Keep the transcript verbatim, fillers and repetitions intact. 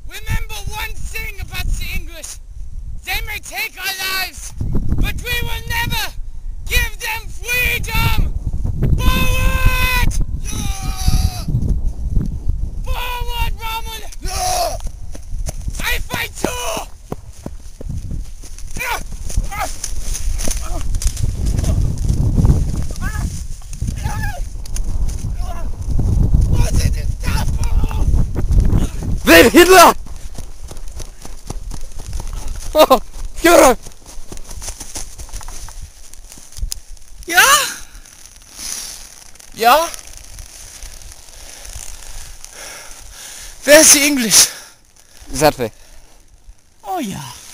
Remember one thing about the English. They may take our lives, but we will never give them freedom! Forward! Yeah! Forward, Rommel! Yeah! I fight too! Bravehitler! Oh, Führer! Ja? Ja? Wer ist die English? That way. Oh ja.